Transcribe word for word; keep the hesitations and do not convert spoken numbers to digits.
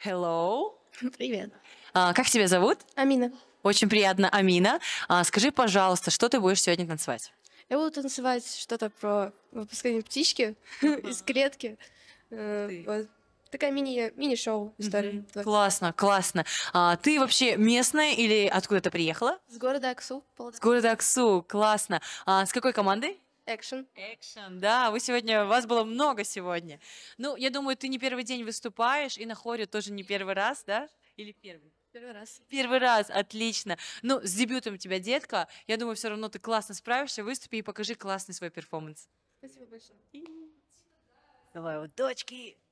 Hello. Привет. А, как тебя зовут? Амина. Очень приятно, Амина. А, скажи, пожалуйста, что ты будешь сегодня танцевать? Я буду танцевать что-то про выпускание птички из клетки. Ух Э, ты. Вот. Такая мини, мини-шоу история. Мгм. Вот. Классно, классно. А, ты вообще местная или откуда ты приехала? С города Аксу. С города Аксу. Классно. А, с какой командой? Экшен. Экшен, да, вы сегодня, вас было много сегодня. Ну, я думаю, ты не первый день выступаешь, и на хоре тоже не первый раз, да? Или первый? Первый раз. Первый раз, отлично. Ну, с дебютом тебя, детка. Я думаю, все равно ты классно справишься. Выступи и покажи классный свой перформанс. Спасибо большое. Давай, вот, дочки.